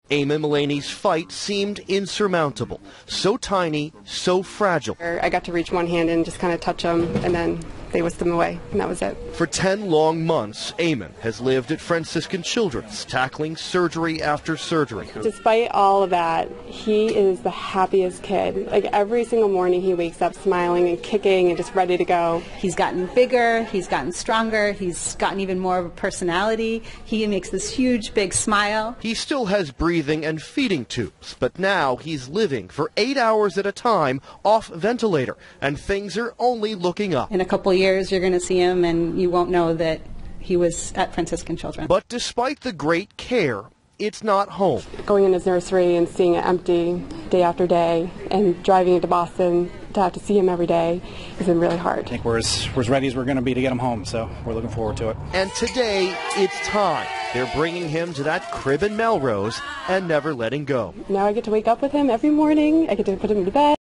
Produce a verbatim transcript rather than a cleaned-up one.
Eamonn Mullaney's fight seemed insurmountable. So tiny, so fragile. I got to reach one hand and just kind of touch them, and then they whisked them away, and that was it. For ten long months, Eamonn has lived at Franciscan Children's, tackling surgery after surgery. Despite all of that, he is the happiest kid. Like every single morning he wakes up smiling and kicking and just ready to go. He's gotten bigger, he's gotten stronger, he's gotten even more of a personality. He makes this huge, big smile. He still has breathing and feeding tubes, but now he's living for eight hours at a time off ventilator, and things are only looking up. In a couple years, you're going to see him, and you won't know that he was at Franciscan Children. But despite the great care, it's not home. Going in his nursery and seeing it empty day after day, and driving into Boston to have to see him every day has been really hard. I think we're as, we're as ready as we're going to be to get him home, so we're looking forward to it. And today, it's time. They're bringing him to that crib in Melrose and never letting go. Now I get to wake up with him every morning. I get to put him to bed.